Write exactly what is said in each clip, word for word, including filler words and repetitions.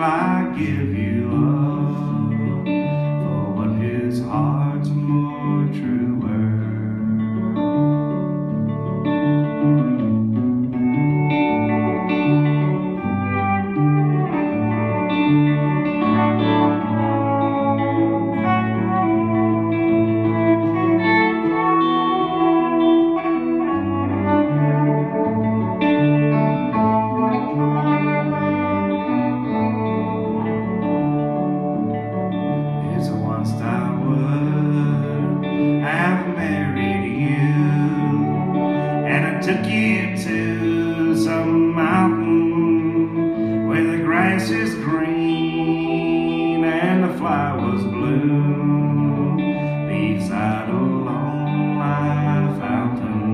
like give you up for what his heart's more truer. Took you to some mountain where the grass is green and the flowers bloom beside a long life fountain.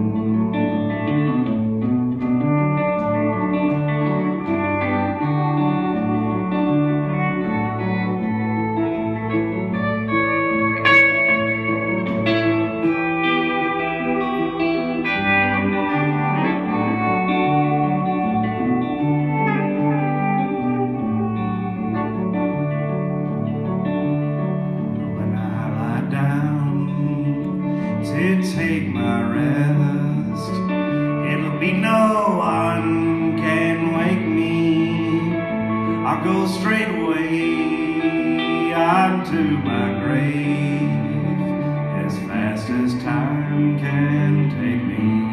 To take my rest, it'll be no one can wake me. I'll go straight away onto my grave as fast as time can take me.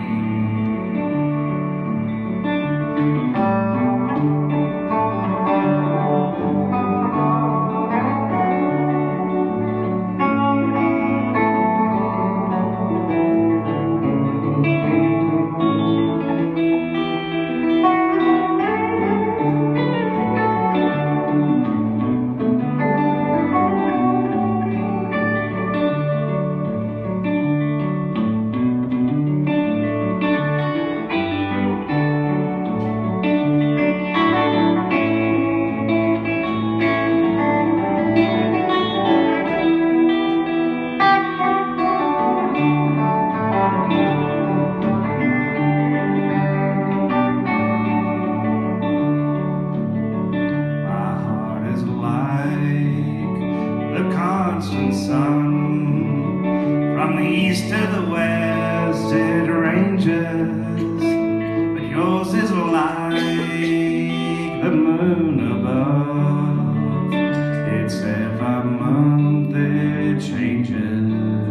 Sun from the east to the west it ranges, but yours is like the moon above. It's every month it changes.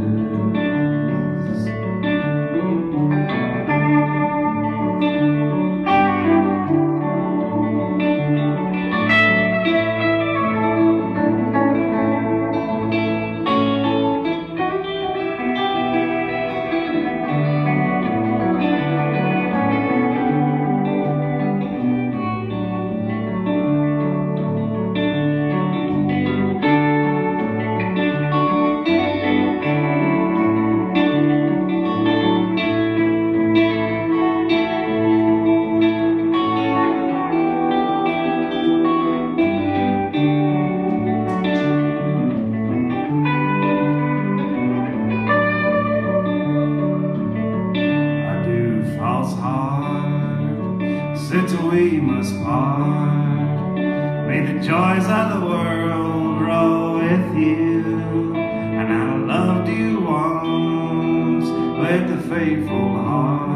Since we must part, may the joys of the world grow with you. And I loved you once with a faithful heart.